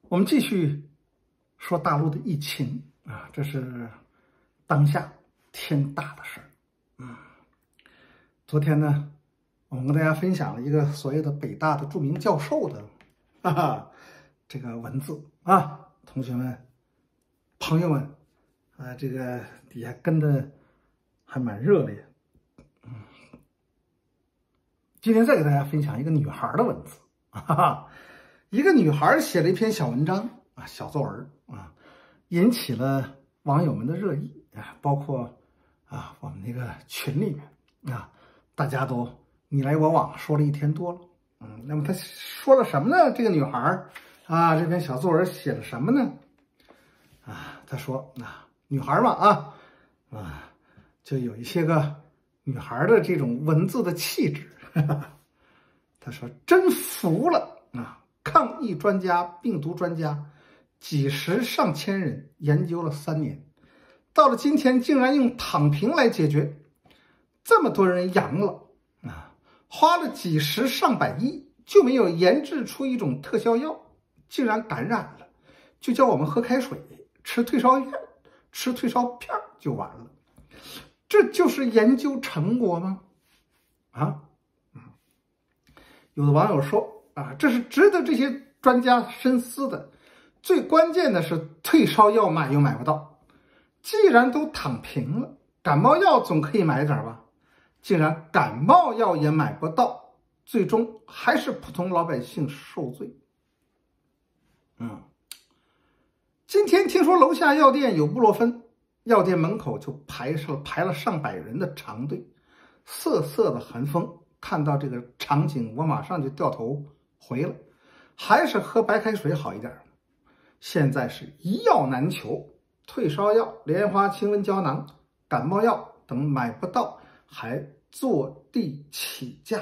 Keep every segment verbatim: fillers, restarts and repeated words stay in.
我们继续说大陆的疫情啊，这是当下天大的事儿。嗯，昨天呢，我们跟大家分享了一个所谓的北大的著名教授的哈哈这个文字啊，同学们、朋友们啊，这个底下跟的还蛮热烈。嗯，今天再给大家分享一个女孩的文字，哈哈，一个女孩写了一篇小文章啊，小作文啊，引起了网友们的热议啊，包括啊我们那个群里面啊，大家都你来我往说了一天多了。嗯，那么她说了什么呢？这个女孩啊，这篇小作文写了什么呢？啊，她说啊，女孩嘛啊啊，就有一些个女孩的这种文字的气质。她说真服了啊！抗疫专家、病毒专家，几十上千人研究了三年，到了今天竟然用躺平来解决，这么多人阳了啊，花了几十上百亿就没有研制出一种特效药，竟然感染了，就叫我们喝开水、吃退烧片、吃退烧片就完了，这就是研究成果吗？啊？有的网友说啊，这是值得这些专家深思的。最关键的是退烧药买又买不到，既然都躺平了，感冒药总可以买点吧？竟然感冒药也买不到，最终还是普通老百姓受罪。嗯，今天听说楼下药店有布洛芬，药店门口就排上排了上百人的长队，瑟瑟的寒风。看到这个场景，我马上就掉头回了，还是喝白开水好一点。现在是一药难求，退烧药、莲花清瘟胶囊、感冒药等买不到，还坐地起价。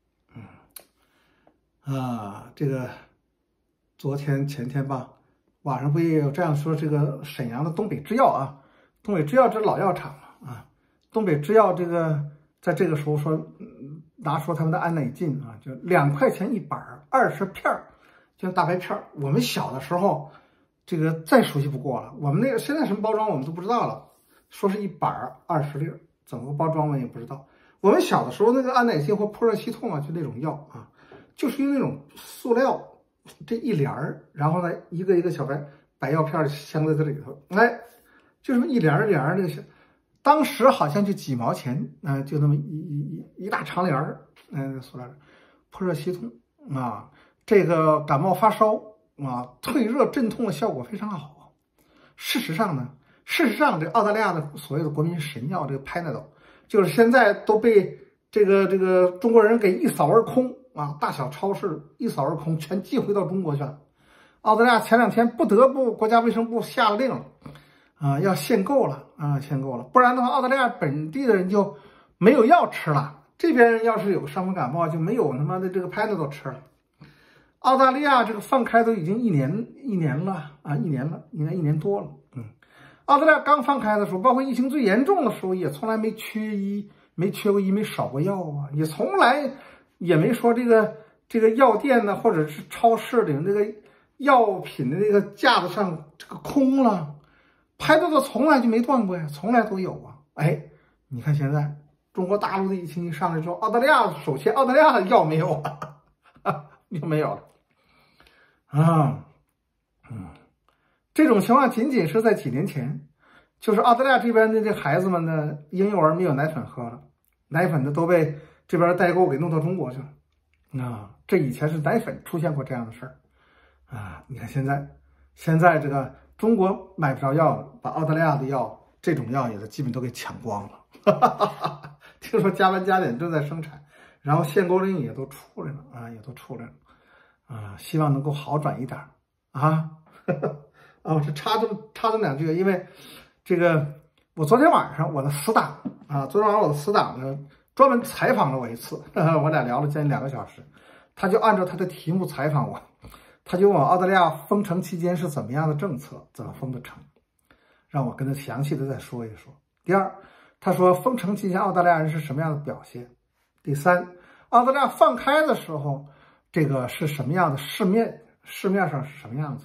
嗯，啊，这个昨天前天吧，网上不也有这样说，这个沈阳的东北制药啊，东北制药这老药厂了啊，东北制药这个在这个时候说。嗯拿出他们的安乃近啊，就两块钱一板，二十片儿，就大白片儿。我们小的时候，这个再熟悉不过了。我们那个现在什么包装我们都不知道了，说是一板二十粒，怎么个包装我们也不知道。我们小的时候那个安乃近或扑热息痛啊，就那种药啊，就是用那种塑料这一帘儿，然后呢一个一个小白白药片镶在这里头，哎，就这么一帘儿帘儿那个小。当时好像就几毛钱，啊、呃，就那么一一一一大长帘儿，嗯、呃，塑料扑热息痛啊，这个感冒发烧啊，退热镇痛的效果非常好。事实上呢，事实上这澳大利亚的所谓的国民神药这个 Panadol， 就是现在都被这个这个中国人给一扫而空啊，大小超市一扫而空，全寄回到中国去了。澳大利亚前两天不得不国家卫生部下了令了。啊，要限购了啊，限购了，不然的话，澳大利亚本地的人就没有药吃了。这边要是有个伤风感冒，就没有他妈的这个 Panadol 吃了。澳大利亚这个放开都已经一年一年了啊，一年了，应该一年多了。嗯，澳大利亚刚放开的时候，包括疫情最严重的时候，也从来没缺医，没缺过医，没少过药啊，也从来也没说这个这个药店呢，或者是超市里那个药品的那个架子上这个空了。排队的从来就没断过呀，从来都有啊！哎，你看现在中国大陆的疫情一上来之后，澳大利亚首先澳大利亚的药没有了，啊，又没有了啊，嗯，这种情况仅仅是在几年前，就是澳大利亚这边的这孩子们呢，婴幼儿没有奶粉喝了，奶粉的都被这边代购给弄到中国去了啊！这以前是奶粉出现过这样的事儿啊！你看现在，现在这个。中国买不着药了，把澳大利亚的药这种药也都基本都给抢光了。听说加班加点正在生产，然后限购令也都出来了啊，也都出来了啊，希望能够好转一点啊。啊，这插这么插这么两句，因为这个我昨天晚上我的死党啊，昨天晚上我的死党呢专门采访了我一次，呵呵我俩聊了将近两个小时，他就按照他的题目采访我。他就问我澳大利亚封城期间是怎么样的政策，怎么封的城，让我跟他详细的再说一说。第二，他说封城期间澳大利亚人是什么样的表现。第三，澳大利亚放开的时候，这个是什么样的市面，市面上是什么样子。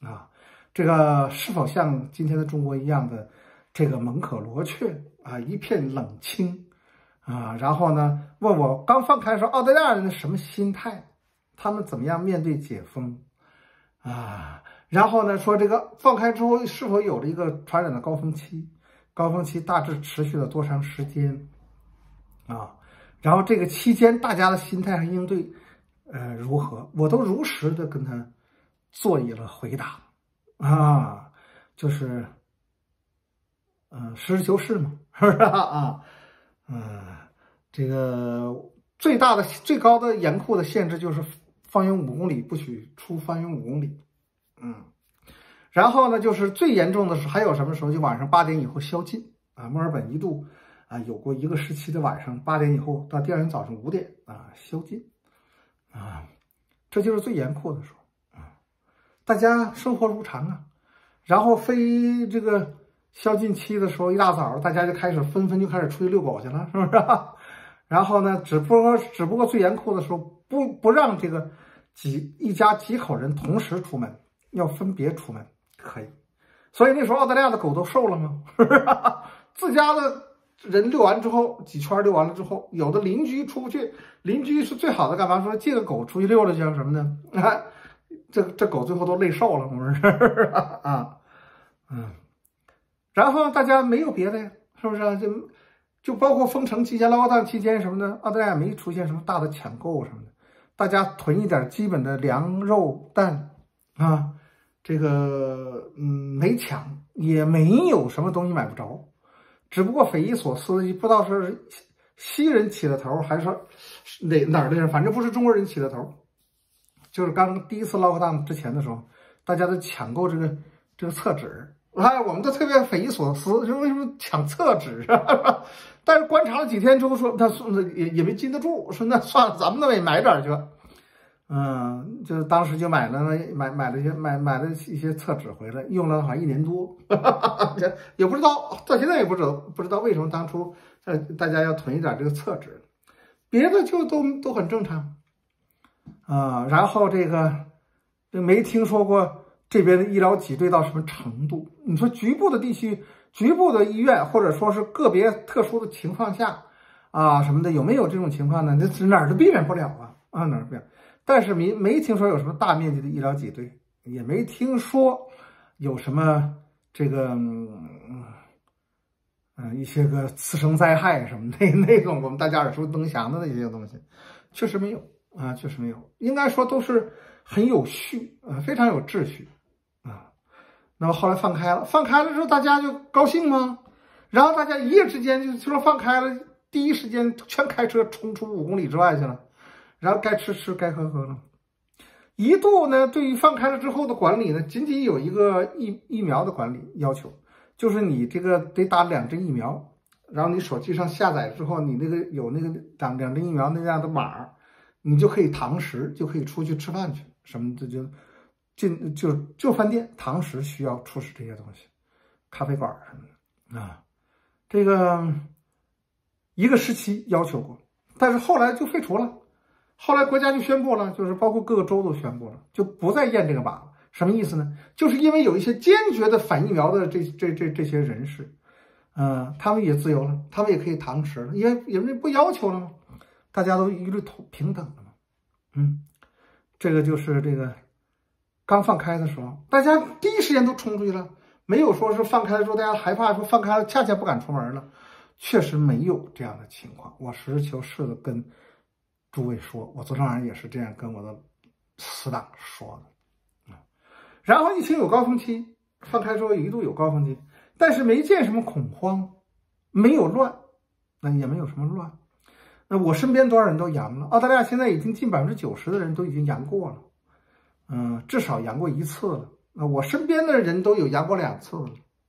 啊，这个是否像今天的中国一样的这个门可罗雀啊，一片冷清啊？然后呢，问我刚放开说澳大利亚人的什么心态，他们怎么样面对解封啊？然后呢，说这个放开之后是否有了一个传染的高峰期？高峰期大致持续了多长时间啊？然后这个期间大家的心态和应对，呃，如何？我都如实的跟他做一了回答啊，就是，嗯、呃，实事求是嘛，是不是啊？嗯，这个最大的、最高的严酷的限制就是方圆五公里不许出方圆五公里，嗯。然后呢，就是最严重的是还有什么时候？就晚上八点以后宵禁啊！墨尔本一度啊有过一个时期的晚上八点以后到第二天早上五点啊宵禁啊，这就是最严酷的时候啊！大家生活如常啊，然后非这个宵禁期的时候，一大早大家就开始纷纷就开始出去遛狗去了，是不是啊？然后呢，只不过只不过最严酷的时候不不让这个几一家几口人同时出门，要分别出门。可以，所以那时候澳大利亚的狗都瘦了吗？是不是？自家的人遛完之后，几圈遛完了之后，有的邻居出不去，邻居是最好的干嘛？说借个狗出去溜了，叫什么呢？啊，这这狗最后都累瘦了，我们是啊，嗯，然后大家没有别的呀，是不是啊？就就包括封城期间、lockdown期间什么的，澳大利亚没出现什么大的抢购什么的，大家囤一点基本的粮肉蛋啊。这个嗯没抢，也没有什么东西买不着，只不过匪夷所思，不知道是西人起的头，还是说哪哪儿的人，反正不是中国人起的头。就是刚第一次 lockdown 之前的时候，大家都抢购这个这个厕纸，哎，我们都特别匪夷所思，说为什么抢厕纸啊？但是观察了几天之后说，他说也也没禁得住，说那算了，咱们那也买点去吧。嗯，就是当时就买了买买了一些买买了一些厕纸回来，用了好像一年多，也不知道到现在也不知道不知道为什么当初呃大家要囤一点这个厕纸，别的就都都很正常啊。然后这个没听说过这边的医疗挤兑到什么程度。你说局部的地区、局部的医院，或者说是个别特殊的情况下啊什么的，有没有这种情况呢？这哪儿都避免不了啊啊哪儿避免。但是没没听说有什么大面积的医疗挤兑，也没听说有什么这个嗯嗯一些个次生灾害什么那那种我们大家耳熟能详的那些东西，确实没有啊，确实没有，应该说都是很有序啊，非常有秩序啊。那么后来放开了，放开了之后大家就高兴吗？然后大家一夜之间就说放开了，第一时间全开车冲出五公里之外去了。然后该吃吃，该喝喝了。一度呢，对于放开了之后的管理呢，仅仅有一个疫疫苗的管理要求，就是你这个得打两针疫苗，然后你手机上下载之后，你那个有那个打两针疫苗那样的码，你就可以堂食，就可以出去吃饭去，什么的就进就就饭店堂食需要出示这些东西，咖啡馆什么的啊，这个一个时期要求过，但是后来就废除了。后来国家就宣布了，就是包括各个州都宣布了，就不再验这个码了。什么意思呢？就是因为有一些坚决的反疫苗的这这这这些人士，嗯、呃，他们也自由了，他们也可以堂食了，因为人家不要求了吗？大家都一律同平等了嘛。嗯，这个就是这个刚放开的时候，大家第一时间都冲出去了，没有说是放开了之后大家害怕说放开了恰恰不敢出门了，确实没有这样的情况。我实事求是的跟诸位说，我昨天晚上也是这样跟我的死党说的啊。然后疫情有高峰期，放开之后一度有高峰期，但是没见什么恐慌，没有乱，那也没有什么乱。那我身边多少人都阳了？澳大利亚现在已经近百分之九十的人都已经阳过了，嗯，至少阳过一次了。那我身边的人都有阳过两次了，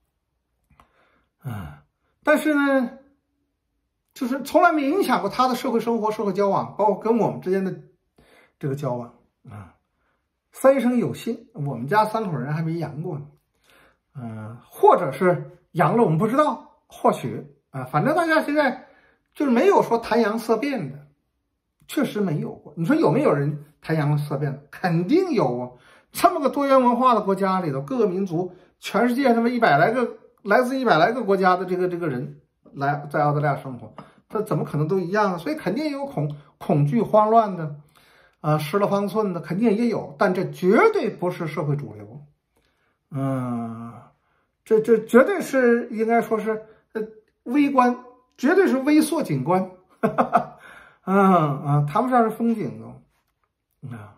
嗯，但是呢，就是从来没影响过他的社会生活、社会交往，包括跟我们之间的这个交往啊。三生有幸，我们家三口人还没阳过呢，嗯，或者是阳了我们不知道，或许啊，反正大家现在就是没有说谈阳色变的，确实没有过。你说有没有人谈阳色变的？肯定有啊。 这么个多元文化的国家里头，各个民族，全世界他妈一百来个来自一百来个国家的这个这个人来在澳大利亚生活，他怎么可能都一样啊？所以肯定有恐恐惧、慌乱的，啊，失了方寸的，肯定也有，但这绝对不是社会主流，嗯，这这绝对是应该说是呃微观，绝对是微缩景观，哈哈哈，嗯啊，谈不上是风景哦，啊。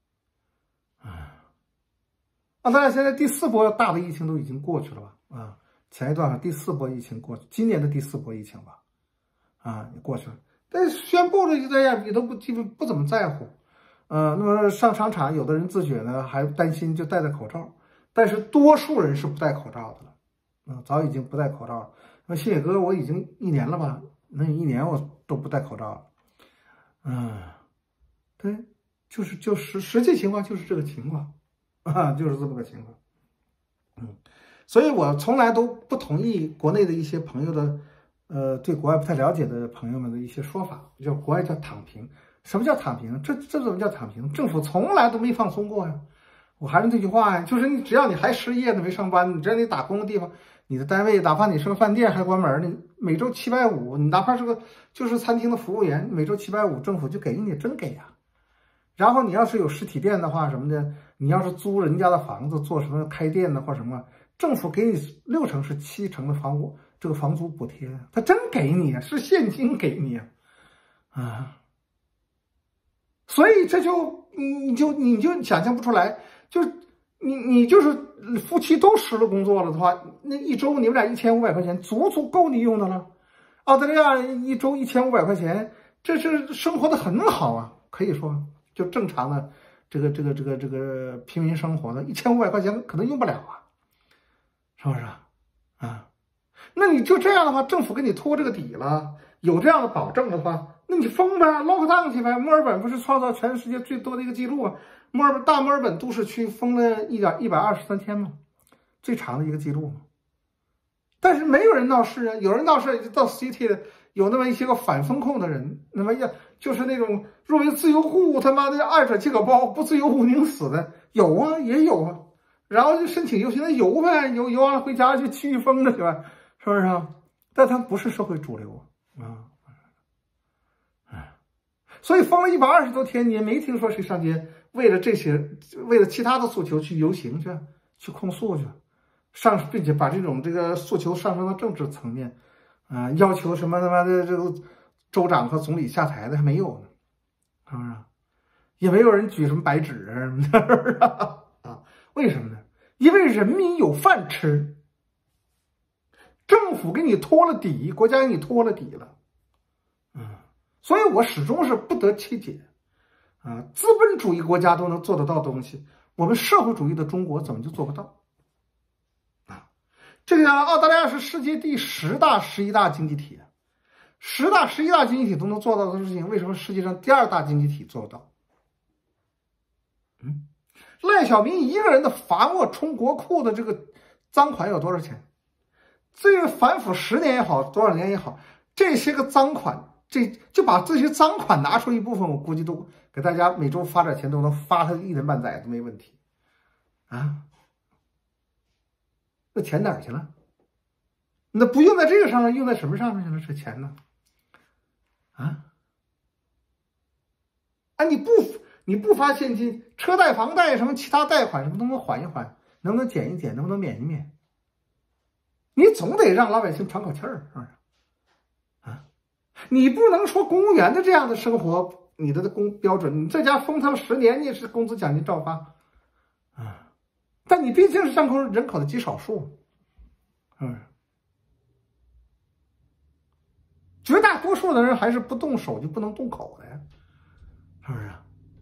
澳大利亚现在第四波大的疫情都已经过去了吧？啊，前一段第四波疫情过去，今年的第四波疫情吧，啊，也过去了。但是宣布了这样，你都不基本不怎么在乎。呃，那么上商场，有的人自觉呢还担心就戴戴口罩，但是多数人是不戴口罩的了。啊，早已经不戴口罩了。那新野哥，我已经一年了吧？那一年我都不戴口罩了。嗯，对，就是就是实际情况就是这个情况。啊，就是这么个情况，嗯，所以我从来都不同意国内的一些朋友的，呃，对国外不太了解的朋友们的一些说法，叫国外叫躺平。什么叫躺平？这这怎么叫躺平？政府从来都没放松过呀。我还是那句话呀，就是你只要你还失业呢，没上班，你只要你打工的地方，你的单位，哪怕你是个饭店还关门呢，每周七百五，你哪怕是个就是餐厅的服务员，每周七百五，政府就给你，真给呀。然后你要是有实体店的话，什么的，你要是租人家的房子做什么开店的或什么，政府给你六成是七成的房屋这个房租补贴，他真给你，是现金给你啊！所以这就你就你就想象不出来，就是你你就是夫妻都失了工作了的话，那一周你们俩一千五百块钱，足足够你用的了。澳大利亚一周一千五百块钱，这是生活的很好啊，可以说。就正常的这个这个这个这个平民生活的一千五百块钱可能用不了啊，是不是啊？啊，那你就这样的话，政府给你托这个底了，有这样的保证的话，那你封呗 ，lock down 去呗。墨尔本不是创造全世界最多的一个记录啊？墨尔本大墨尔本都市区封了一点一百二十三天嘛，最长的一个记录嘛。但是没有人闹事啊，有人闹事到 city 的。有那么一些个反风控的人，那么要就是那种若为自由户，他妈的二者皆可包，不自由户宁死的，有啊，也有啊。然后就申请游行，那游呗，游游完了回家就继续封着去呗，是不是啊？但他不是社会主流啊，哎，所以封了一百二十多天，你也没听说谁上街为了这些，为了其他的诉求去游行去，去控诉去，上并且把这种这个诉求上升到政治层面。啊，要求什么他妈的这个州长和总理下台的还没有呢，是不是？也没有人举什么白纸什么的啊？为什么呢？因为人民有饭吃，政府给你托了底，国家给你托了底了，嗯，所以我始终是不得其解啊！资本主义国家都能做得到的东西，我们社会主义的中国怎么就做不到？这个澳大利亚是世界第十大、十一大经济体，十大、十一大经济体都能做到的事情，为什么世界上第二大经济体做不到？嗯，赖小民一个人的罚没充国库的这个赃款有多少钱？这个反腐十年也好，多少年也好，这些个赃款，这就把这些赃款拿出一部分，我估计都给大家每周发点钱，都能发他一年半载都没问题啊。那钱哪儿去了？那不用在这个上面，用在什么上面去了？这钱呢？啊？啊！你不你不发现金，车贷、房贷什么其他贷款什么能不能缓一缓？能不能减一减？能不能免一免？你总得让老百姓喘口气儿，是不是？啊！你不能说公务员的这样的生活，你的工标准，你这家封他们十年，你也是工资奖金照发，啊！但你毕竟是占口人口的极少数，嗯，绝大多数的人还是不动手就不能动口的呀，是不是？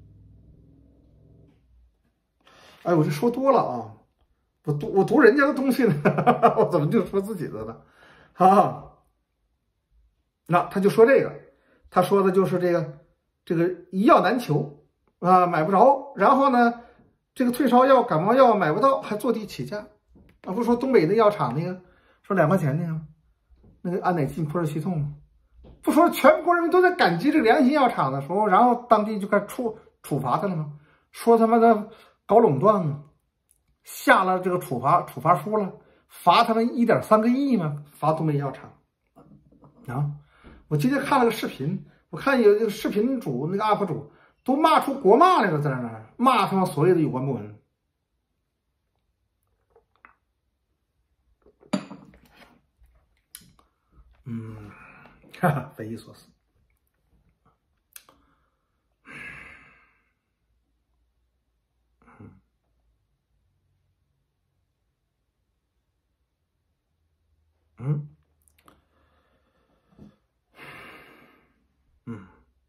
哎，我这说多了啊，我读我读人家的东西呢，我怎么就说自己的呢？啊，那他就说这个，他说的就是这个这个一药难求啊，买不着，然后呢？这个退烧药、感冒药买不到，还坐地起价啊！不说东北那药厂那个说两块钱那个那个安乃近普尔西痛，不说全国人民都在感激这个良心药厂的时候，然后当地就该处处罚他了吗？说他妈的搞垄断吗？下了这个处罚处罚书了，罚他们一点三个亿吗？罚东北医药厂啊！我今天看了个视频，我看有这个视频主那个 U P 主都骂出国骂来了，在那儿骂他们所有的有关部门。嗯，哈哈，匪夷所思。嗯，嗯，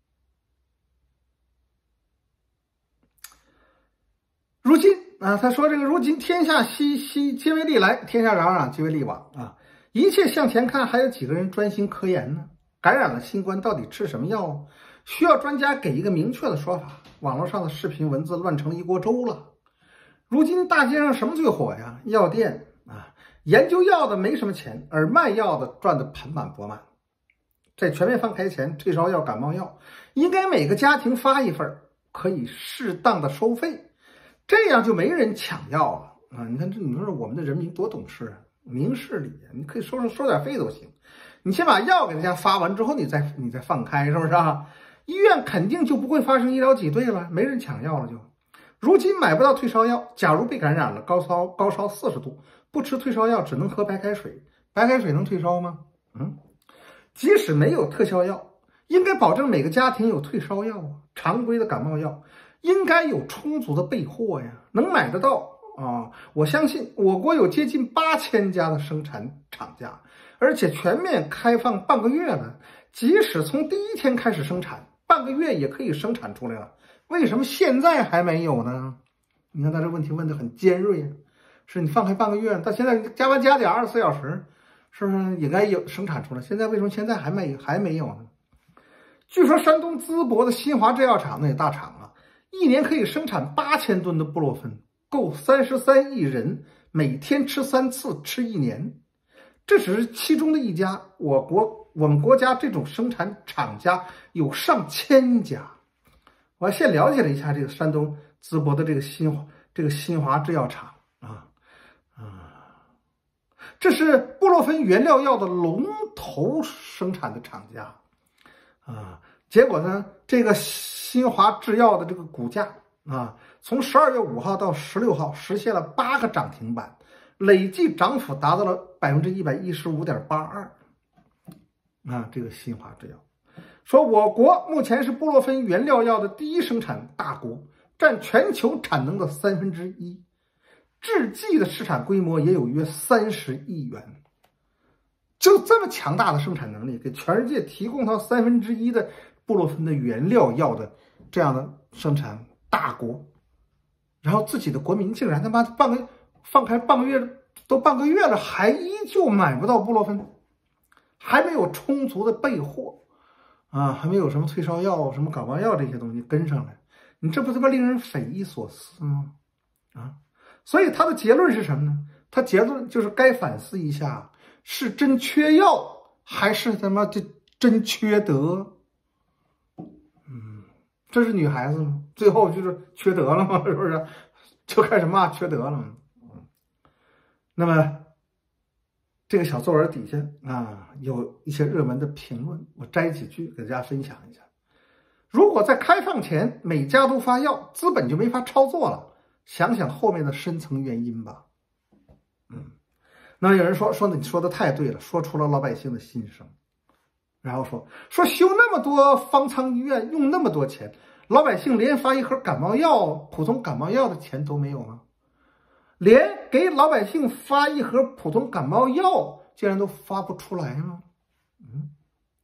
如今啊，他说这个如今天下熙熙皆为利来，天下攘攘皆为利往啊！一切向前看，还有几个人专心科研呢？感染了新冠到底吃什么药？需要专家给一个明确的说法。网络上的视频文字乱成了一锅粥了。如今大街上什么最火呀？药店啊，研究药的没什么钱，而卖药的赚得盆满钵满。在全面放开前，退烧药、感冒药应该每个家庭发一份，可以适当的收费，这样就没人抢药了啊！你看这，你说我们的人民多懂事啊，明事理，你可以收收收点费都行。你先把药给大家发完之后，你再你再放开，是不是啊？医院肯定就不会发生医疗挤兑了，没人抢药了就。如今买不到退烧药，假如被感染了，高烧高烧四十度，不吃退烧药，只能喝白开水，白开水能退烧吗？嗯。即使没有特效药，应该保证每个家庭有退烧药啊，常规的感冒药应该有充足的备货呀，能买得到啊！我相信我国有接近八千家的生产厂家，而且全面开放半个月了，即使从第一天开始生产，半个月也可以生产出来了。为什么现在还没有呢？你看他这问题问得很尖锐啊，是你放开半个月，到现在加班加点二十四小时。是不是应该有生产出来？现在为什么现在还没还没有呢？据说山东淄博的新华制药厂那也大厂啊，一年可以生产八千吨的布洛芬，够三十三亿人每天吃三次，吃一年。这只是其中的一家，我国我们国家这种生产厂家有上千家。我先了解了一下这个山东淄博的这个新这个新华制药厂啊啊。这是布洛芬原料药的龙头生产的厂家啊，结果呢，这个新华制药的这个股价啊，从十二月五号到十六号实现了八个涨停板，累计涨幅达到了百分之一百一十五点八二啊。这个新华制药说，我国目前是布洛芬原料药的第一生产大国，占全球产能的三分之一。制剂的市场规模也有约三十亿元，就这么强大的生产能力，给全世界提供到三分之一的布洛芬的原料药的这样的生产大国，然后自己的国民竟然他妈半个放开半个月都半个月了，还依旧买不到布洛芬，还没有充足的备货啊，还没有什么退烧药、什么感冒药这些东西跟上来，你这不他妈令人匪夷所思吗？啊！所以他的结论是什么呢？他结论就是该反思一下，是真缺药还是他妈这真缺德？嗯，这是女孩子吗？最后就是缺德了吗？是不是？就开始骂缺德了。嗯，那么这个小作文底下啊，有一些热门的评论，我摘几句给大家分享一下。如果在开放前每家都发药，资本就没法操作了。想想后面的深层原因吧。嗯，那有人说说你说的太对了，说出了老百姓的心声。然后说说修那么多方舱医院，用那么多钱，老百姓连发一盒感冒药、普通感冒药的钱都没有吗？连给老百姓发一盒普通感冒药竟然都发不出来吗？嗯，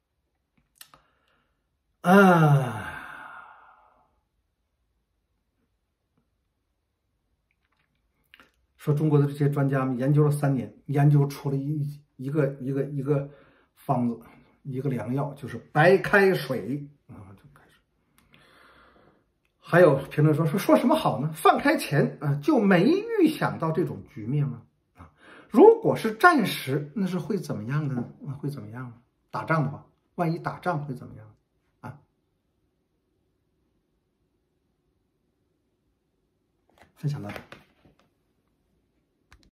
啊。说中国的这些专家们研究了三年，研究出了一一个一个一个方子，一个良药，就是白开水啊，就开始。还有评论说说说什么好呢？放开前啊就没预想到这种局面吗？啊，如果是战时，那是会怎么样的呢？会怎么样呢？打仗的话，万一打仗会怎么样？啊？ 分享到这。